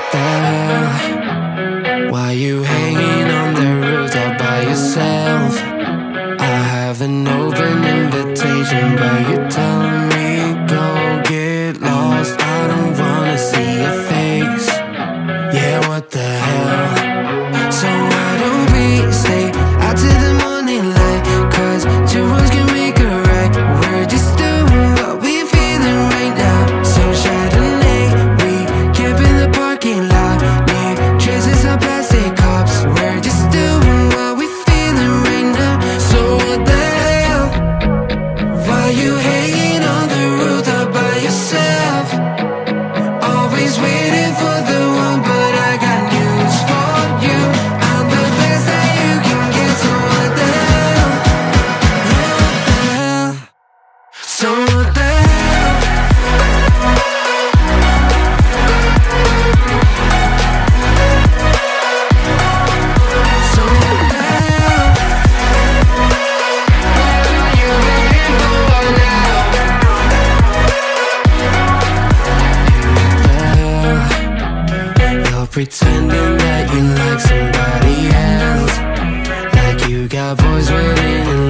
the hell? Why you hanging on the roof all by yourself? I have an open invitation, but you're telling me go get lost. I don't wanna see your face. Yeah, what the hell? So why don't we stay out till the morning light? Cause two wrongs can make a right. We're just doing what we feeling right now. So Chardonnay, we camp in the parking lot. Leave traces of plastic cups. We're just doing what we feeling right now. So what the hell? Why you hanging on the roof all by yourself? Always waiting for the one, but I got news for you. I'm the best that you can get, so what the hell? Yeah, what the hell? So what the hell? So what the hell? What are you waiting for now? You're pretending that you like somebody else, like you got boys waiting in